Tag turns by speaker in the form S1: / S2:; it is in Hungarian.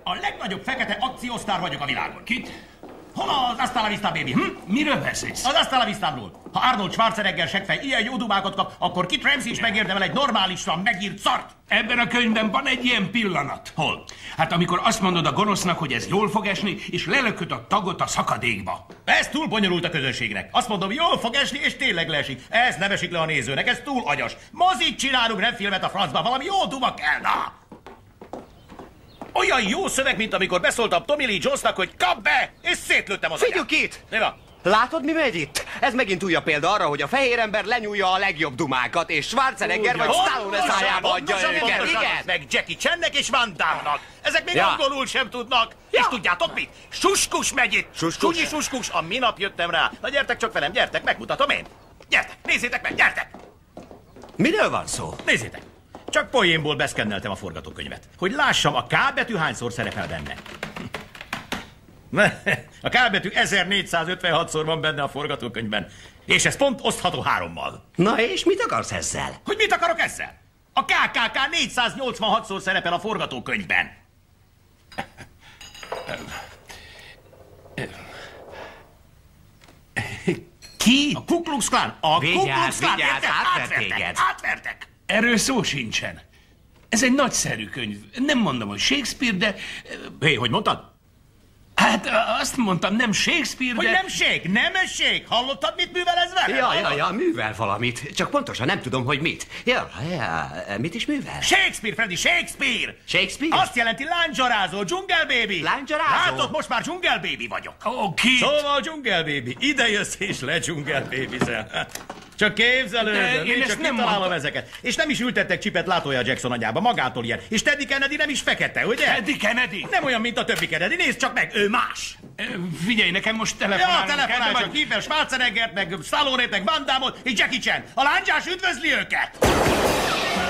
S1: A legnagyobb fekete akciósztár vagyok a világon.
S2: Kit?
S1: Hol az Hasta la Vista, baby?
S2: Miről beszélsz?
S1: Az Hasta la Vistámról. Ha Arnold Schwarzenegger seggfej ilyen jó dumákat kap, akkor Kit Ramsey is megérdemel egy normálisan megírt szart.
S2: Ebben a könyvben van egy ilyen pillanat.
S1: Hol?
S2: Hát amikor azt mondod a gonosznak, hogy ez jól fog esni, és lelököd a tagot a szakadékba.
S1: Ez túl bonyolult a közönségnek. Azt mondom, jól fog esni, és tényleg leesik. Ez nem esik le a nézőnek, ez túl agyas. Mozit csinálunk, nem filmet a francba, valami jó duma kell, na! Olyan jó szöveg, mint amikor beszóltam Tommy Lee Jonesnak, hogy kap be, és szétlőttem az
S3: Figyelj itt!
S1: Mi van?
S3: Látod, mi megy itt? Ez megint újabb példa arra, hogy a fehér ember lenyúlja a legjobb dumákat, és Schwarzenegger vagy Stallone szájába adja őket, igen?
S1: Meg Jackie Channek és Van Damme-nak. Ezek még angolul sem tudnak. És tudjátok mit? Suskus megy itt. Sunyi suskus, a minap jöttem rá. Na gyertek csak velem, gyertek, megmutatom én. Gyertek, nézzétek meg, gyertek!
S3: Miről van szó?
S1: Nézzétek. Csak poénból beszkenneltem a forgatókönyvet, hogy lássam, a K betű hányszor szerepel benne. A K betű 1456-szor van benne a forgatókönyvben, és ez pont osztható 3-mal.
S3: Na és mit akarsz ezzel?
S1: Hogy mit akarok ezzel? A KKK 486-szor szerepel a forgatókönyvben.
S2: Ki?
S1: A Ku Klux Klan. A Ku Klux Klan.
S3: Vigyázz, átverték.
S1: Átvertek.
S2: Erről szó sincsen. Ez egy nagyszerű könyv. Nem mondom, hogy Shakespeare, de...
S1: Hé, hogy mondtad?
S2: Hát azt mondtam, nem Shakespeare,
S1: Hogy
S2: de...
S1: nem ség. Hallottad, mit művel ez vele?
S3: Ja, művel valamit. Csak pontosan nem tudom, hogy mit. Ja, mit is művel?
S1: Shakespeare, Freddy, Shakespeare!
S3: Shakespeare?
S1: Azt jelenti lándzsarázó, Jungle Baby!
S3: Lándzsarázó?
S1: Látod, most már Jungle Baby vagyok.
S2: Oké.
S1: Szóval Jungle Baby, ide jössz és le Jungle Baby-zel. Csak képzelődöm,
S2: én
S1: én
S2: ezt
S1: csak
S2: nem
S1: kitalálom
S2: mondtam.
S1: ezeket. És nem is ültettek csipet látója Jackson agyába, magától ilyen. És Teddy Kennedy nem is fekete, ugye?
S2: Teddy Kennedy?
S1: Nem olyan, mint a többi Kennedy, nézd csak meg, ő más.
S2: Figyelj, nekem most
S1: Ja,
S2: telefonálnom
S1: telefonálj
S2: kell,
S1: csak, hívj Schwarzeneggert, meg Stallone-t, meg Van Damme-ot, és Jackie Chan. A lándzsás üdvözli őket!